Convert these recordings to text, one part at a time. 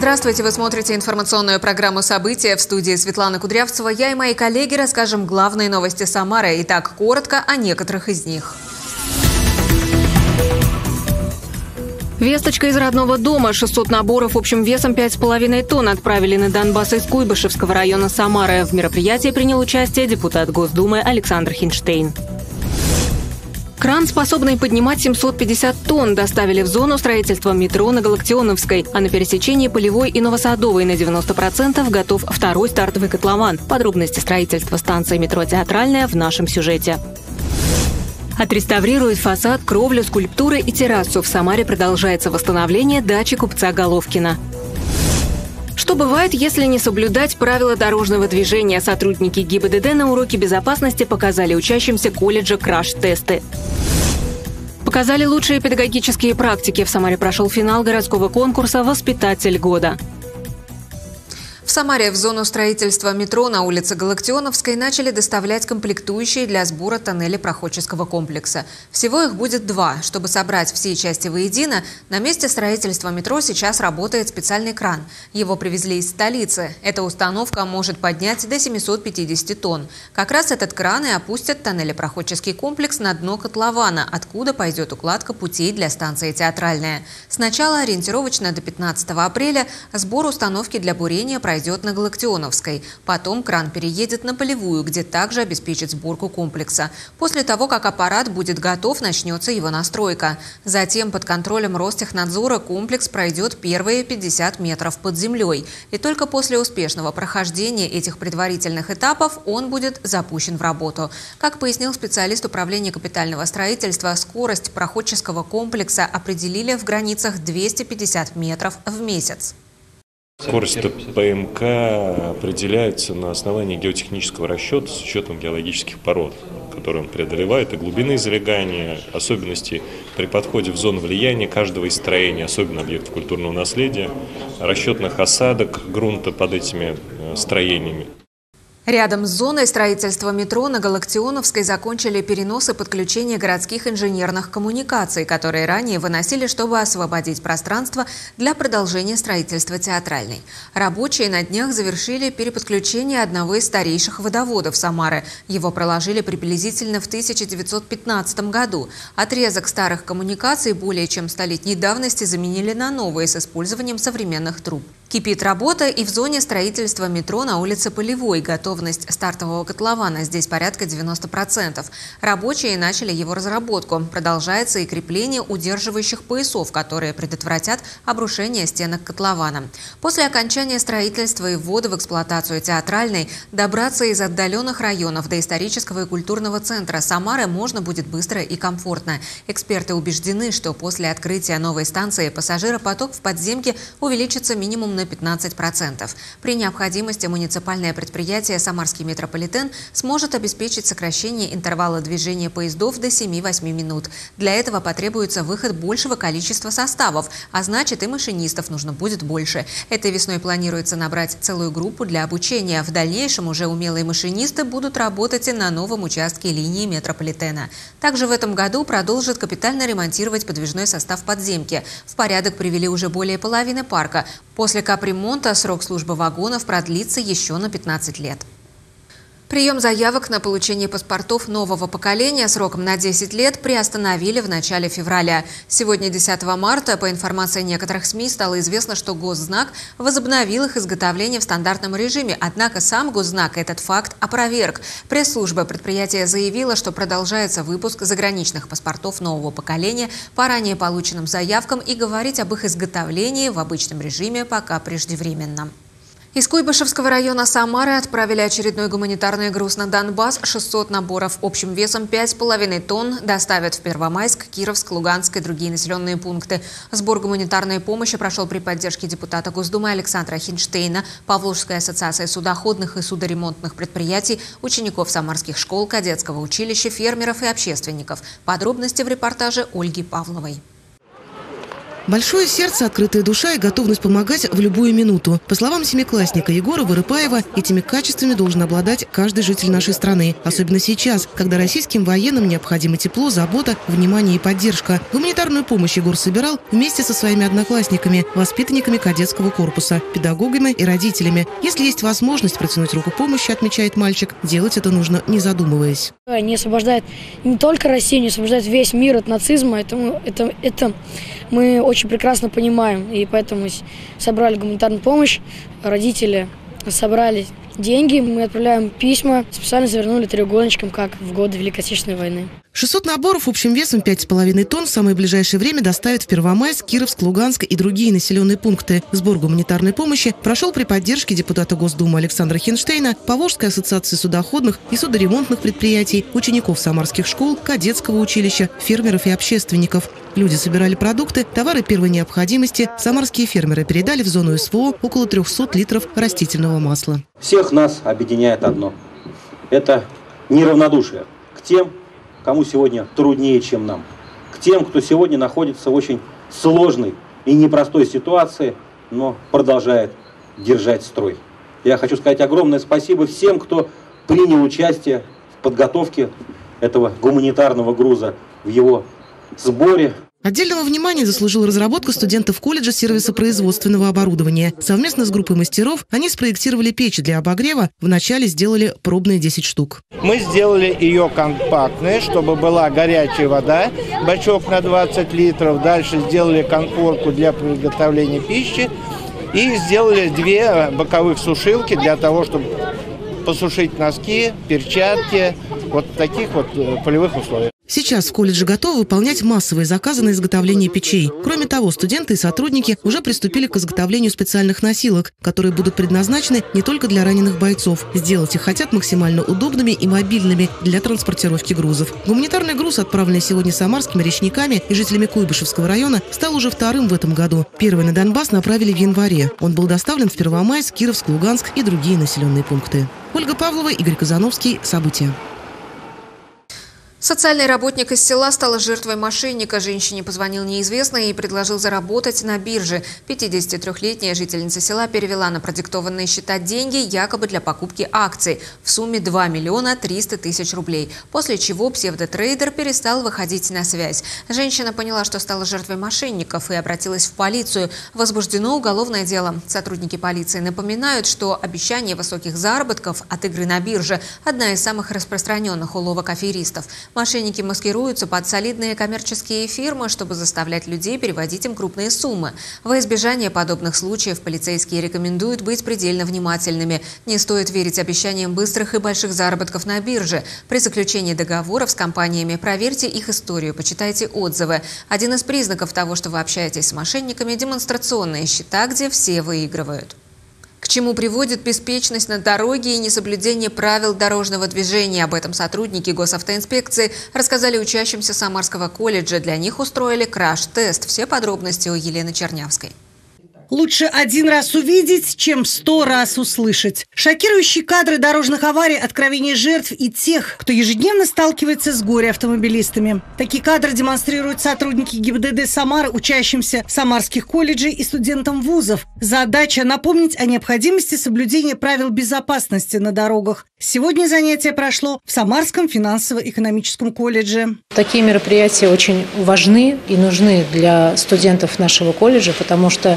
Здравствуйте, вы смотрите информационную программу «События». В студии Светлана Кудрявцева. Я и мои коллеги расскажем главные новости Самары. Итак, коротко о некоторых из них. Весточка из родного дома. 600 наборов общим весом 5,5 тонн отправили на Донбасс из Куйбышевского района Самары. В мероприятии принял участие депутат Госдумы Александр Хинштейн. Кран, способный поднимать 750 тонн, доставили в зону строительства метро на Галактионовской, а на пересечении Полевой и Новосадовой на 90% готов второй стартовый котлован. Подробности строительства станции метро «Театральная» в нашем сюжете. Отреставрируют фасад, кровлю, скульптуры и террасу. В Самаре продолжается восстановление дачи купца Головкина. Что бывает, если не соблюдать правила дорожного движения? Сотрудники ГИБДД на уроке безопасности показали учащимся колледжа краш-тесты. Показали лучшие педагогические практики. В Самаре прошел финал городского конкурса «Воспитатель года». В Самаре в зону строительства метро на улице Галактионовской начали доставлять комплектующие для сбора тоннелей проходческого комплекса. Всего их будет 2. Чтобы собрать все части воедино, на месте строительства метро сейчас работает специальный кран. Его привезли из столицы. Эта установка может поднять до 750 тонн. Как раз этот кран и опустит тоннелепроходческий комплекс на дно котлована, откуда пойдет укладка путей для станции «Театральная». Сначала ориентировочно до 15 апреля сбор установки для бурения пройдет на Галактионовской. Потом кран переедет на Полевую, где также обеспечит сборку комплекса. После того, как аппарат будет готов, начнется его настройка. Затем под контролем Ростехнадзора комплекс пройдет первые 50 метров под землей. И только после успешного прохождения этих предварительных этапов он будет запущен в работу. Как пояснил специалист управления капитального строительства, скорость проходческого комплекса определили в границах 250 метров в месяц. Скорость ПМК определяется на основании геотехнического расчета с учетом геологических пород, которые он преодолевает, и глубины залегания, особенности при подходе в зону влияния каждого из строений, особенно объектов культурного наследия, расчетных осадок грунта под этими строениями. Рядом с зоной строительства метро на Галактионовской закончили перенос и подключение городских инженерных коммуникаций, которые ранее выносили, чтобы освободить пространство для продолжения строительства Театральной. Рабочие на днях завершили переподключение одного из старейших водоводов Самары. Его проложили приблизительно в 1915 году. Отрезок старых коммуникаций более чем столетней давности заменили на новые с использованием современных труб. Кипит работа и в зоне строительства метро на улице Полевой. Готовность стартового котлована здесь порядка 90%. Рабочие начали его разработку. Продолжается и крепление удерживающих поясов, которые предотвратят обрушение стенок котлована. После окончания строительства и ввода в эксплуатацию Театральной добраться из отдаленных районов до исторического и культурного центра Самары можно будет быстро и комфортно. Эксперты убеждены, что после открытия новой станции пассажиропоток в подземке увеличится минимум на 15%. При необходимости муниципальное предприятие «Самарский метрополитен» сможет обеспечить сокращение интервала движения поездов до 7-8 минут. Для этого потребуется выход большего количества составов, а значит и машинистов нужно будет больше. Этой весной планируется набрать целую группу для обучения. В дальнейшем уже умелые машинисты будут работать и на новом участке линии метрополитена. Также в этом году продолжат капитально ремонтировать подвижной состав подземки. В порядок привели уже более половины парка. После капремонта срок службы вагонов продлится еще на 15 лет. Прием заявок на получение паспортов нового поколения сроком на 10 лет приостановили в начале февраля. Сегодня, 10 марта, по информации некоторых СМИ, стало известно, что Госзнак возобновил их изготовление в стандартном режиме. Однако сам Госзнак этот факт опроверг. Пресс-служба предприятия заявила, что продолжается выпуск заграничных паспортов нового поколения по ранее полученным заявкам, и говорить об их изготовлении в обычном режиме пока преждевременно. Из Куйбышевского района Самары отправили очередной гуманитарный груз на Донбасс. 600 наборов общим весом 5,5 тонн доставят в Первомайск, Кировск, Луганск и другие населенные пункты. Сбор гуманитарной помощи прошел при поддержке депутата Госдумы Александра Хинштейна, Павловской ассоциации судоходных и судоремонтных предприятий, учеников самарских школ, кадетского училища, фермеров и общественников. Подробности в репортаже Ольги Павловой. Большое сердце, открытая душа и готовность помогать в любую минуту. По словам семиклассника Егора Вырыпаева, этими качествами должен обладать каждый житель нашей страны. Особенно сейчас, когда российским военным необходимо тепло, забота, внимание и поддержка. Гуманитарную помощь Егор собирал вместе со своими одноклассниками, воспитанниками кадетского корпуса, педагогами и родителями. Если есть возможность протянуть руку помощи, отмечает мальчик, делать это нужно, не задумываясь. Они освобождают не только Россию, они освобождают весь мир от нацизма. Это мы очень прекрасно понимаем. И поэтому собрали гуманитарную помощь, родители собрали деньги, мы отправляем письма, специально завернули треугольничком, как в годы Великой Отечественной войны. 600 наборов общим весом 5,5 тонн в самое ближайшее время доставят в Первомайск, Кировск, Луганск и другие населенные пункты. Сбор гуманитарной помощи прошел при поддержке депутата Госдумы Александра Хинштейна, Поволжской ассоциации судоходных и судоремонтных предприятий, учеников самарских школ, кадетского училища, фермеров и общественников. Люди собирали продукты, товары первой необходимости. Самарские фермеры передали в зону СВО около 300 литров растительного масла. Всех нас объединяет одно – это неравнодушие к тем, кому сегодня труднее, чем нам, к тем, кто сегодня находится в очень сложной и непростой ситуации, но продолжает держать строй. Я хочу сказать огромное спасибо всем, кто принял участие в подготовке этого гуманитарного груза, в его сборе. Отдельного внимания заслужила разработка студентов колледжа сервиса производственного оборудования. Совместно с группой мастеров они спроектировали печь для обогрева. Вначале сделали пробные 10 штук. Мы сделали ее компактной, чтобы была горячая вода, бачок на 20 литров. Дальше сделали конфорку для приготовления пищи и сделали 2 боковых сушилки для того, чтобы посушить носки, перчатки, вот в таких вот полевых условиях. Сейчас в колледже готовы выполнять массовые заказы на изготовление печей. Кроме того, студенты и сотрудники уже приступили к изготовлению специальных носилок, которые будут предназначены не только для раненых бойцов. Сделать их хотят максимально удобными и мобильными для транспортировки грузов. Гуманитарный груз, отправленный сегодня самарскими речниками и жителями Куйбышевского района, стал уже вторым в этом году. Первый на Донбасс направили в январе. Он был доставлен в Первомайск, Кировск, Луганск и другие населенные пункты. Ольга Павлова, Игорь Казановский. События. Социальный работник из села стала жертвой мошенника. Женщине позвонил неизвестный и предложил заработать на бирже. 53-летняя жительница села перевела на продиктованные счета деньги якобы для покупки акций в сумме 2 миллиона 300 тысяч рублей. После чего псевдотрейдер перестал выходить на связь. Женщина поняла, что стала жертвой мошенников и обратилась в полицию. Возбуждено уголовное дело. Сотрудники полиции напоминают, что обещание высоких заработков от игры на бирже – одна из самых распространенных уловок аферистов. Мошенники маскируются под солидные коммерческие фирмы, чтобы заставлять людей переводить им крупные суммы. Во избежание подобных случаев полицейские рекомендуют быть предельно внимательными. Не стоит верить обещаниям быстрых и больших заработков на бирже. При заключении договоров с компаниями проверьте их историю, почитайте отзывы. Один из признаков того, что вы общаетесь с мошенниками – демонстрационные счета, где все выигрывают. К чему приводит беспечность на дороге и несоблюдение правил дорожного движения? Об этом сотрудники госавтоинспекции рассказали учащимся Самарского колледжа. Для них устроили краш-тест. Все подробности у Елены Чернявской. Лучше один раз увидеть, чем 100 раз услышать. Шокирующие кадры дорожных аварий, откровения жертв и тех, кто ежедневно сталкивается с горе-автомобилистами. Такие кадры демонстрируют сотрудники ГИБДД Самары, учащимся самарских колледжей и студентам вузов. Задача – напомнить о необходимости соблюдения правил безопасности на дорогах. Сегодня занятие прошло в Самарском финансово-экономическом колледже. Такие мероприятия очень важны и нужны для студентов нашего колледжа, потому что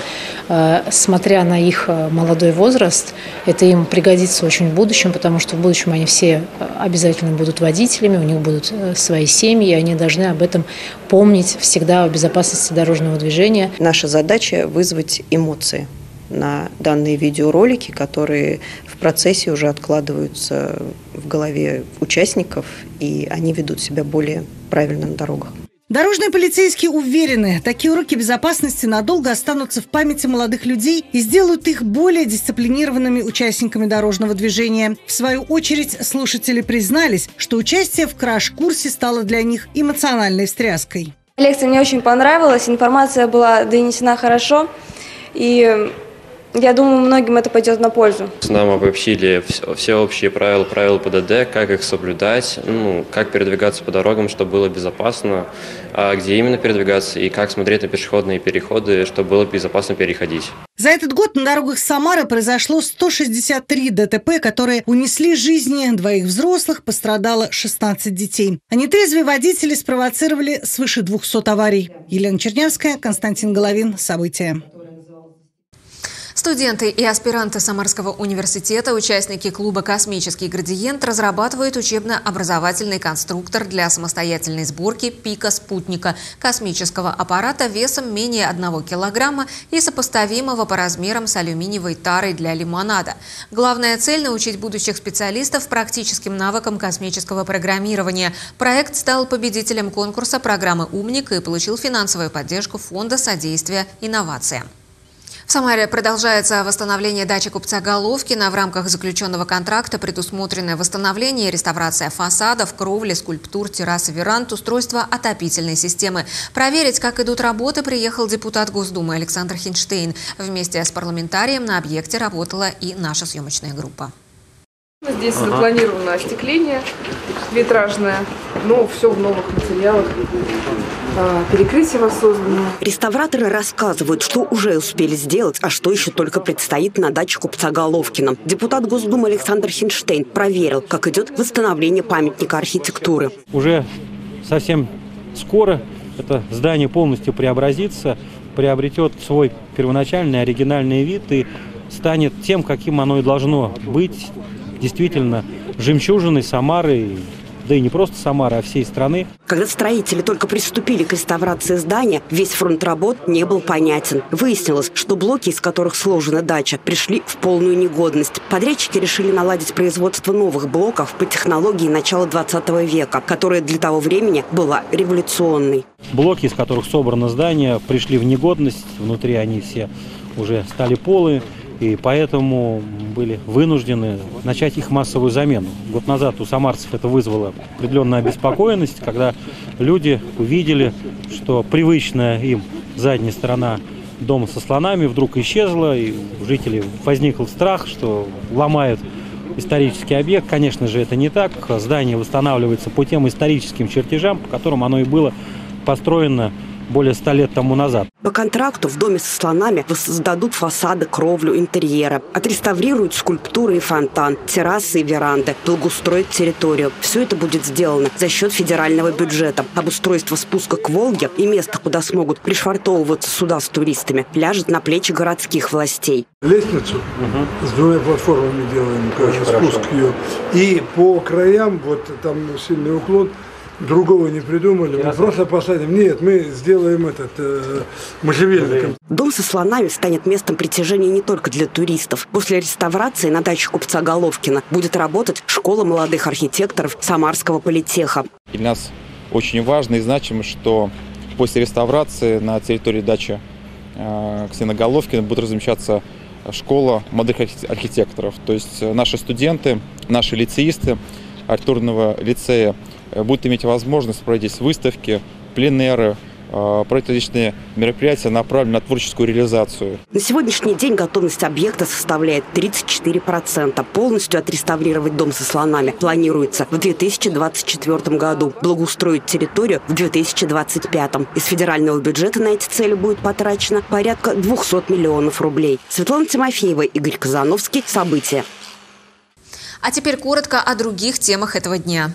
смотря на их молодой возраст, это им пригодится очень в будущем, потому что в будущем они все обязательно будут водителями, у них будут свои семьи, и они должны об этом помнить всегда о безопасности дорожного движения. Наша задача – вызвать эмоции на данные видеоролики, которые в процессе уже откладываются в голове участников, и они ведут себя более правильно на дорогах. Дорожные полицейские уверены, такие уроки безопасности надолго останутся в памяти молодых людей и сделают их более дисциплинированными участниками дорожного движения. В свою очередь, слушатели признались, что участие в краш-курсе стало для них эмоциональной встряской. Лекция мне очень понравилась, информация была донесена хорошо, и Я думаю, многим это пойдет на пользу. Нам обобщили все общие правила ПДД, как их соблюдать, как передвигаться по дорогам, чтобы было безопасно, где именно передвигаться и как смотреть на пешеходные переходы, чтобы было безопасно переходить. За этот год на дорогах Самары произошло 163 ДТП, которые унесли жизни 2 взрослых, пострадало 16 детей. А нетрезвые водители спровоцировали свыше 200 аварий. Елена Чернявская, Константин Головин. События. Студенты и аспиранты Самарского университета, участники клуба «Космический градиент» разрабатывают учебно-образовательный конструктор для самостоятельной сборки пика спутника – космического аппарата весом менее 1 килограмма и сопоставимого по размерам с алюминиевой тарой для лимонада. Главная цель – научить будущих специалистов практическим навыкам космического программирования. Проект стал победителем конкурса программы «Умник» и получил финансовую поддержку Фонда содействия инновациям. В Самаре продолжается восстановление дачи купца Головкина. В рамках заключенного контракта предусмотрены восстановление и реставрация фасадов, кровли, скульптур, террас и веранд, устройство отопительной системы. Проверить, как идут работы, приехал депутат Госдумы Александр Хинштейн. Вместе с парламентарием на объекте работала и наша съемочная группа. Здесь запланировано остекление витражное, но все в новых материалах. Перекрытие воссоздано. Реставраторы рассказывают, что уже успели сделать, а что еще только предстоит на даче купца Головкина. Депутат Госдумы Александр Хинштейн проверил, как идет восстановление памятника архитектуры. Уже совсем скоро это здание полностью преобразится, приобретет свой первоначальный оригинальный вид и станет тем, каким оно и должно быть, действительно жемчужиной Самары, да и не просто Самары, а всей страны. Когда строители только приступили к реставрации здания, весь фронт работ не был понятен. Выяснилось, что блоки, из которых сложена дача, пришли в полную негодность. Подрядчики решили наладить производство новых блоков по технологии начала 20 века, которая для того времени была революционной. Блоки, из которых собрано здание, пришли в негодность. Внутри они все уже стали полые. И поэтому были вынуждены начать их массовую замену. Год назад у самарцев это вызвало определенную обеспокоенность, когда люди увидели, что привычная им задняя сторона дома со слонами вдруг исчезла, и у жителей возник страх, что ломают исторический объект. Конечно же, это не так. Здание восстанавливается по тем историческим чертежам, по которым оно и было построено более 100 лет тому назад. По контракту в доме со слонами воссоздадут фасады, кровлю, интерьера, отреставрируют скульптуры и фонтан, террасы и веранды, благоустроят территорию. Все это будет сделано за счет федерального бюджета. Обустройство спуска к Волге и место, куда смогут пришвартовываться суда с туристами, ляжет на плечи городских властей. Лестницу с 2 платформами делаем, спуск ее. И по краям, вот там сильный уклон, другого не придумали, мы просто посадим. Нет, мы сделаем можжевельник. Дом со слонами станет местом притяжения не только для туристов. После реставрации на даче купца Головкина будет работать школа молодых архитекторов Самарского политеха. Для нас очень важно и значимо, что после реставрации на территории дачи Ксена Головкина будет размещаться школа молодых архитекторов. То есть наши студенты, наши лицеисты архитектурного лицея будут иметь возможность проводить выставки, пленеры, проводить различные мероприятия, направленные на творческую реализацию. На сегодняшний день готовность объекта составляет 34%. Полностью отреставрировать дом со слонами планируется в 2024 году, благоустроить территорию в 2025. Из федерального бюджета на эти цели будет потрачено порядка 200 миллионов рублей. Светлана Тимофеева, Игорь Казановский. События. А теперь коротко о других темах этого дня.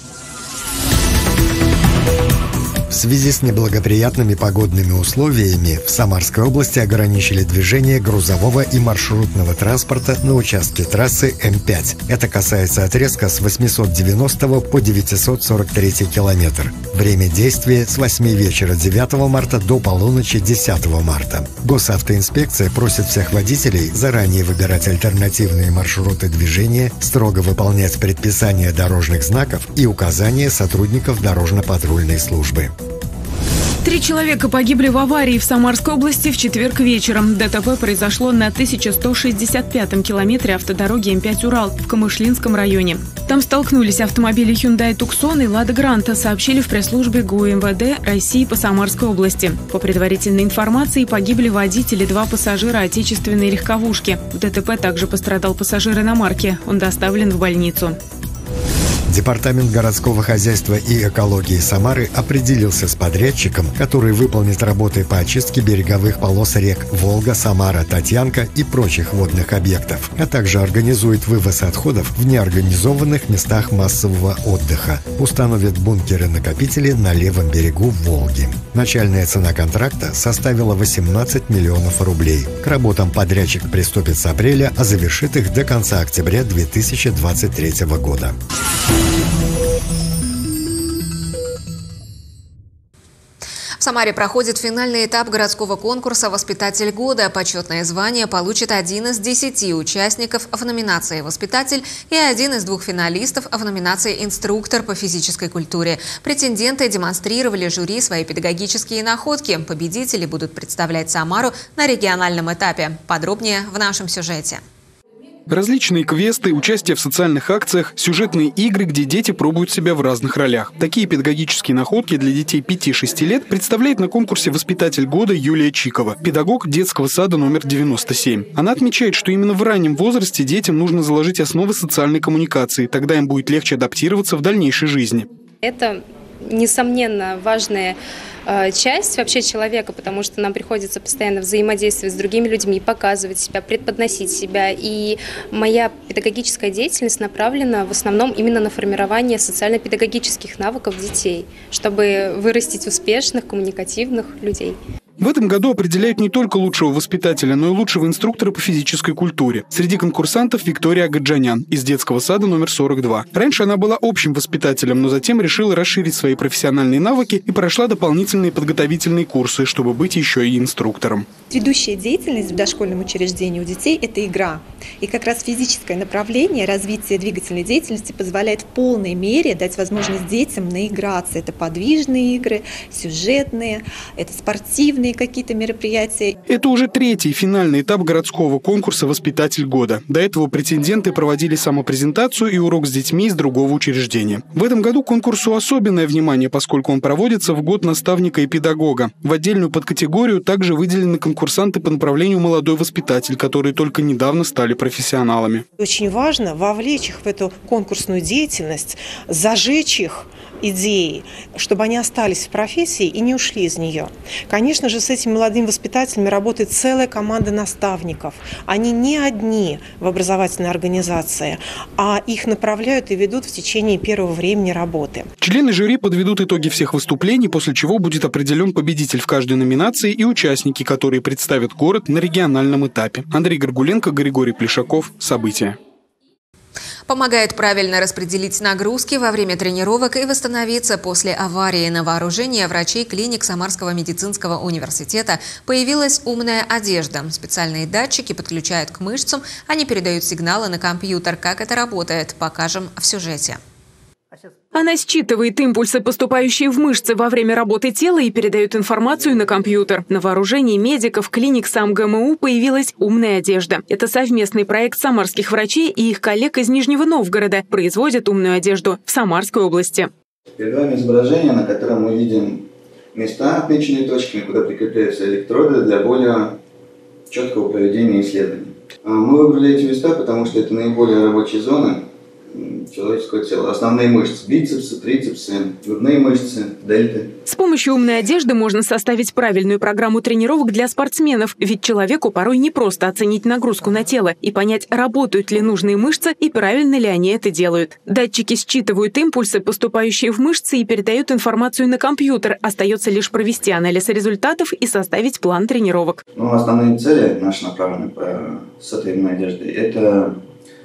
В связи с неблагоприятными погодными условиями в Самарской области ограничили движение грузового и маршрутного транспорта на участке трассы М5. Это касается отрезка с 890 по 943 километр. Время действия с 8 вечера 9 марта до полуночи 10 марта. Госавтоинспекция просит всех водителей заранее выбирать альтернативные маршруты движения, строго выполнять предписания дорожных знаков и указания сотрудников дорожно-патрульной службы. 3 человека погибли в аварии в Самарской области в четверг вечером. ДТП произошло на 1165-м километре автодороги М5 «Урал» в Камышлинском районе. Там столкнулись автомобили Hyundai Tucson и Lada Granta, сообщили в пресс-службе ГУ МВД России по Самарской области. По предварительной информации, погибли водители, 2 пассажира отечественной легковушки. В ДТП также пострадал пассажир иномарки. Он доставлен в больницу. Департамент городского хозяйства и экологии Самары определился с подрядчиком, который выполнит работы по очистке береговых полос рек Волга, Самара, Татьянка и прочих водных объектов, а также организует вывоз отходов в неорганизованных местах массового отдыха, установит бункеры-накопители на левом берегу Волги. Начальная цена контракта составила 18 миллионов рублей. К работам подрядчик приступит с апреля, а завершит их до конца октября 2023 года. В Самаре проходит финальный этап городского конкурса «Воспитатель года». Почетное звание получит 1 из 10 участников в номинации «Воспитатель» и 1 из 2 финалистов в номинации «Инструктор по физической культуре». Претенденты демонстрировали жюри свои педагогические находки. Победители будут представлять Самару на региональном этапе. Подробнее в нашем сюжете. Различные квесты, участие в социальных акциях, сюжетные игры, где дети пробуют себя в разных ролях. Такие педагогические находки для детей 5-6 лет представляет на конкурсе «Воспитатель года» Юлия Чикова, педагог детского сада номер 97. Она отмечает, что именно в раннем возрасте детям нужно заложить основы социальной коммуникации, тогда им будет легче адаптироваться в дальнейшей жизни. Это, несомненно, важная часть вообще человека, потому что нам приходится постоянно взаимодействовать с другими людьми, показывать себя, преподносить себя. И моя педагогическая деятельность направлена в основном именно на формирование социально-педагогических навыков детей, чтобы вырастить успешных, коммуникативных людей. В этом году определяют не только лучшего воспитателя, но и лучшего инструктора по физической культуре. Среди конкурсантов Виктория Агаджанян из детского сада номер 42. Раньше она была общим воспитателем, но затем решила расширить свои профессиональные навыки и прошла дополнительные подготовительные курсы, чтобы быть еще и инструктором. Ведущая деятельность в дошкольном учреждении у детей – это игра. И как раз физическое направление развития двигательной деятельности позволяет в полной мере дать возможность детям наиграться. Это подвижные игры, сюжетные, это спортивные какие-то мероприятия. Это уже 3-й финальный этап городского конкурса «Воспитатель года». До этого претенденты проводили самопрезентацию и урок с детьми из другого учреждения. В этом году конкурсу особенное внимание, поскольку он проводится в год наставника и педагога. В отдельную подкатегорию также выделены конкурсанты по направлению «Молодой воспитатель», которые только недавно стали профессионалами. Очень важно вовлечь их в эту конкурсную деятельность, зажечь их идеи, чтобы они остались в профессии и не ушли из нее. Конечно же, с этими молодыми воспитателями работает целая команда наставников. Они не одни в образовательной организации, а их направляют и ведут в течение первого времени работы. Члены жюри подведут итоги всех выступлений, после чего будет определен победитель в каждой номинации и участники, которые представят город на региональном этапе. Андрей Горгуленко, Григорий Плешаков. События. Помогает правильно распределить нагрузки во время тренировок и восстановиться после аварии. На вооружение врачей клиник Самарского медицинского университета появилась умная одежда. Специальные датчики подключают к мышцам, они передают сигналы на компьютер. Как это работает, покажем в сюжете. Она считывает импульсы, поступающие в мышцы во время работы тела, и передает информацию на компьютер. На вооружении медиков клиник СамГМУ появилась умная одежда. Это совместный проект самарских врачей и их коллег из Нижнего Новгорода. Производят умную одежду в Самарской области. Перед вами изображение, на котором мы видим места, отмеченные точками, куда прикрепляются электроды для более четкого проведения исследований. Мы выбрали эти места, потому что это наиболее рабочие зоны человеческого тела. Основные мышцы – бицепсы, трицепсы, грудные мышцы, дельты. С помощью умной одежды можно составить правильную программу тренировок для спортсменов, ведь человеку порой не просто оценить нагрузку на тело и понять, работают ли нужные мышцы и правильно ли они это делают. Датчики считывают импульсы, поступающие в мышцы, и передают информацию на компьютер. Остается лишь провести анализ результатов и составить план тренировок. Основные цели наши направлены с этой умной одеждой – это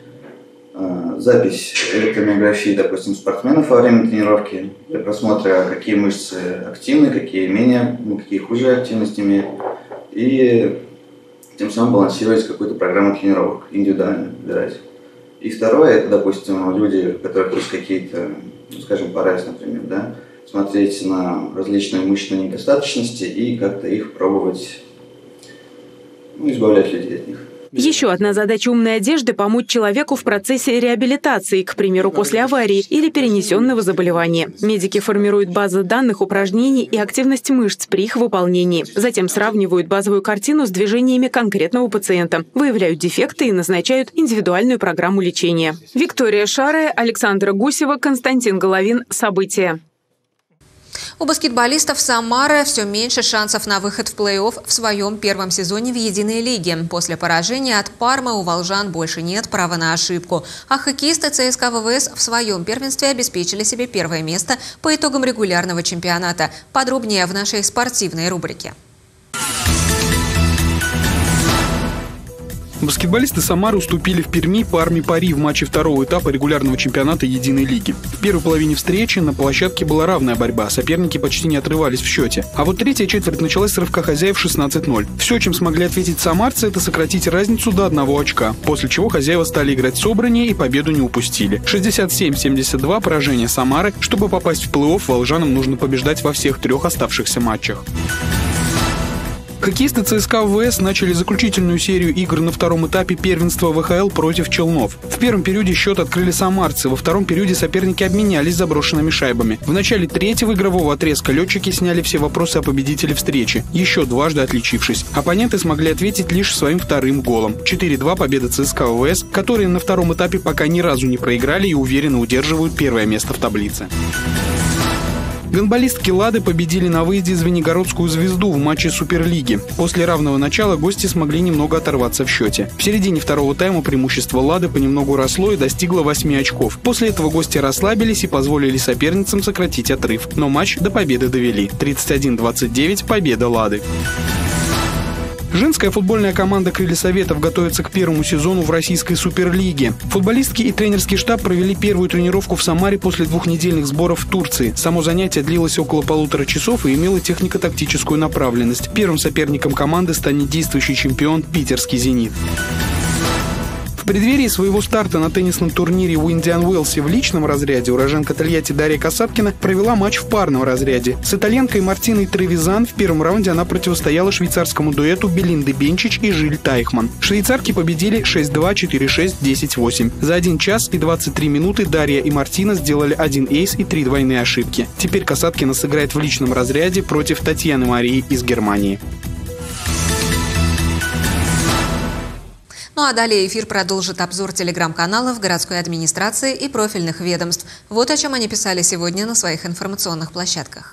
запись электромиографии, допустим, спортсменов во время тренировки, для просмотра, какие мышцы активны, какие менее, какие хуже активность имеют, и тем самым балансировать какую-то программу тренировок, индивидуально выбирать. И второе, это, допустим, люди, у которых есть какие-то, скажем, парализ, например, да, смотреть на различные мышечные недостаточности и как-то их пробовать, избавлять людей от них. Еще одна задача умной одежды – помочь человеку в процессе реабилитации, к примеру, после аварии или перенесенного заболевания. Медики формируют базы данных упражнений и активность мышц при их выполнении. Затем сравнивают базовую картину с движениями конкретного пациента, выявляют дефекты и назначают индивидуальную программу лечения. Виктория Шарая, Александра Гусева, Константин Головин. События. У баскетболистов Самары все меньше шансов на выход в плей-офф в своем первом сезоне в единой лиге. После поражения от Пармы у волжан больше нет права на ошибку. А хоккеисты ЦСКА ВВС в своем первенстве обеспечили себе первое место по итогам регулярного чемпионата. Подробнее в нашей спортивной рубрике. Баскетболисты Самары уступили в Перми Парме Пари в матче второго этапа регулярного чемпионата единой лиги. В первой половине встречи на площадке была равная борьба, соперники почти не отрывались в счете. А вот третья четверть началась с рывка хозяев 16-0. Все, чем смогли ответить самарцы, это сократить разницу до 1 очка, после чего хозяева стали играть собраннее и победу не упустили. 67-72 поражение Самары. Чтобы попасть в плей-офф, волжанам нужно побеждать во всех 3 оставшихся матчах. Хоккеисты ЦСКА ВВС начали заключительную серию игр на втором этапе первенства ВХЛ против Челнов. В первом периоде счет открыли самарцы, во втором периоде соперники обменялись заброшенными шайбами. В начале третьего игрового отрезка летчики сняли все вопросы о победителе встречи, еще дважды отличившись. Оппоненты смогли ответить лишь своим вторым голом. 4-2 победа ЦСКА ВВС, которые на втором этапе пока ни разу не проиграли и уверенно удерживают первое место в таблице. Гандболистки «Лады» победили на выезде Звенигородскую «Звезду» в матче Суперлиги. После равного начала гости смогли немного оторваться в счете. В середине второго тайма преимущество «Лады» понемногу росло и достигло 8 очков. После этого гости расслабились и позволили соперницам сократить отрыв. Но матч до победы довели. 31-29 победа «Лады». Женская футбольная команда «Крылья Советов» готовится к первому сезону в российской суперлиге. Футболистки и тренерский штаб провели первую тренировку в Самаре после 2-недельных сборов в Турции. Само занятие длилось около 1,5 часов и имело технико-тактическую направленность. Первым соперником команды станет действующий чемпион питерский «Зенит». В преддверии своего старта на теннисном турнире в Индиан Уэлсе в личном разряде уроженка Тольятти Дарья Касаткина провела матч в парном разряде. С итальянкой Мартиной Тревизан в первом раунде она противостояла швейцарскому дуэту Белинды Бенчич и Жиль Тайхман. Швейцарки победили 6-2, 4-6, 10-8. За 1 час и 23 минуты Дарья и Мартина сделали 1 эйс и 3 двойные ошибки. Теперь Касаткина сыграет в личном разряде против Татьяны Марии из Германии. Ну а далее эфир продолжит обзор телеграм-каналов городской администрации и профильных ведомств. Вот о чем они писали сегодня на своих информационных площадках.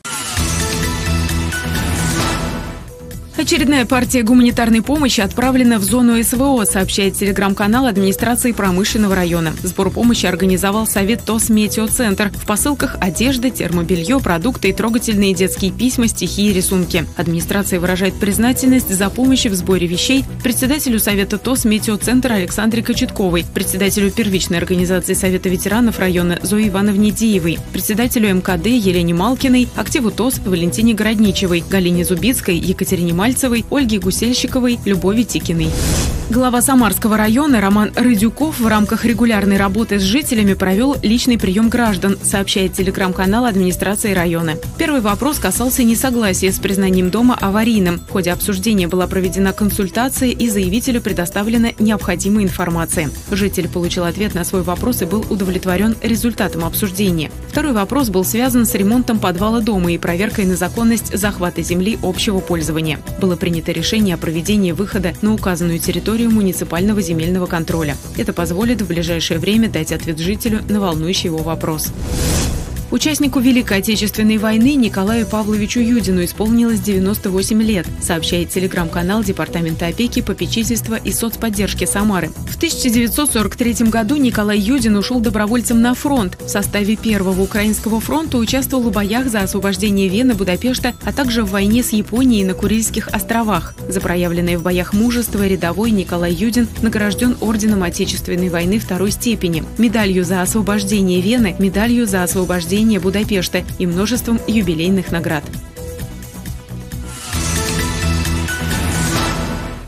Очередная партия гуманитарной помощи отправлена в зону СВО, сообщает телеграм-канал администрации промышленного района. Сбор помощи организовал Совет ТОС «Метеоцентр». В посылках одежда, термобелье, продукты и трогательные детские письма, стихи и рисунки. Администрация выражает признательность за помощь в сборе вещей председателю Совета ТОС «Метеоцентр» Александре Кочетковой, председателю первичной организации Совета ветеранов района Зое Ивановне Диевой, председателю МКД Елене Малкиной, активу ТОС Валентине Городничевой, Галине Зубицкой, Екатерине Мальцевой, Ольге Гусельщиковой, Любови Тикиной. Глава Самарского района Роман Рыдюков в рамках регулярной работы с жителями провел личный прием граждан, сообщает телеграм-канал администрации района. Первый вопрос касался несогласия с признанием дома аварийным. В ходе обсуждения была проведена консультация и заявителю предоставлена необходимая информация. Житель получил ответ на свой вопрос и был удовлетворен результатом обсуждения. Второй вопрос был связан с ремонтом подвала дома и проверкой на законность захвата земли общего пользования. Было принято решение о проведении выхода на указанную территорию муниципального земельного контроля. Это позволит в ближайшее время дать ответ жителю на волнующий его вопрос. Участнику Великой Отечественной войны Николаю Павловичу Юдину исполнилось 98 лет, сообщает телеграм-канал Департамента опеки, попечительства и соцподдержки Самары. В 1943 году Николай Юдин ушел добровольцем на фронт. В составе Первого Украинского фронта участвовал в боях за освобождение Вены, Будапешта, а также в войне с Японией на Курильских островах. За проявленное в боях мужество рядовой Николай Юдин награжден орденом Отечественной войны второй степени, медалью за освобождение Вены, медалью за освобождение Будапешта и множеством юбилейных наград.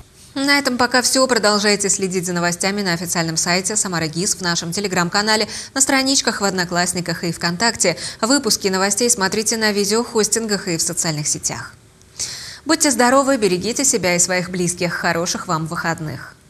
На этом пока все. Продолжайте следить за новостями на официальном сайте Самара ГИС, в нашем телеграм-канале, на страничках в Одноклассниках и ВКонтакте. Выпуски новостей смотрите на видеохостингах и в социальных сетях. Будьте здоровы, берегите себя и своих близких. Хороших вам выходных.